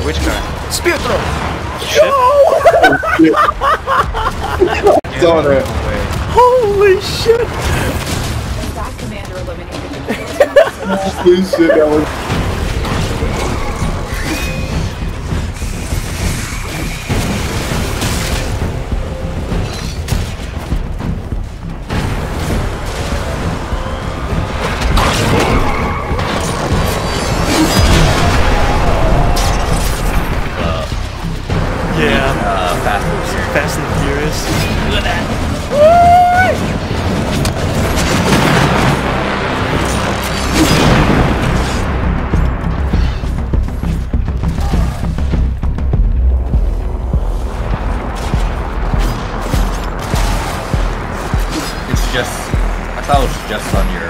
Which guy? Spear throw! Shit. It's on it. Holy shit! That commander eliminated. Holy shit, that was... Fast and Furious. Look at that. It's just, I thought it was just on your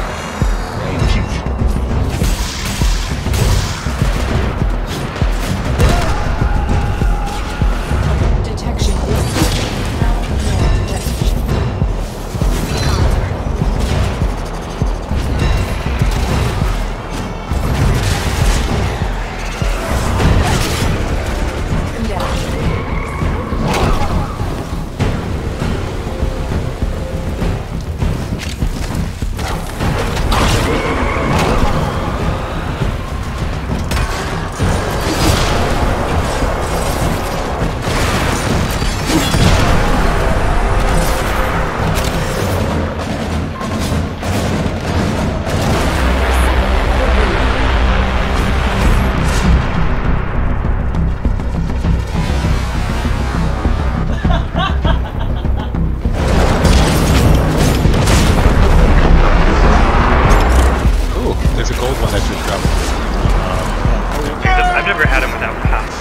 I've never had him without pass.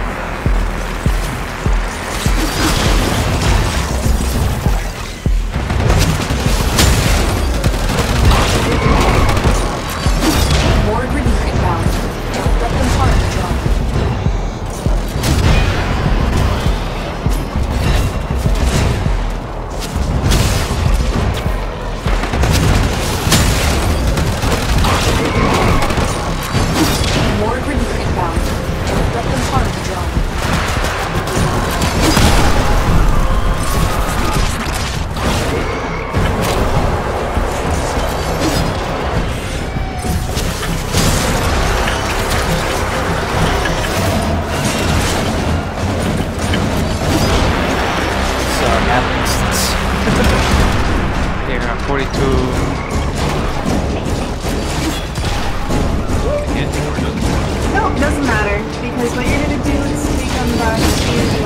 More grenade inbound. Don't let them harm the drone. More grenade inbound. Don't let them harm the drone. Map instance. They're at 42. No, it doesn't matter, because what you're gonna do is take them back to,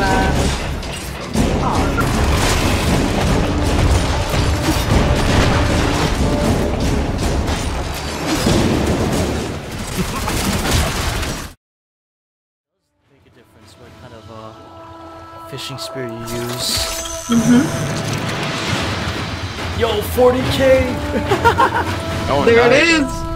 Make a difference what kind of fishing spear you use. Yo, 40K! Oh, there nice. it is!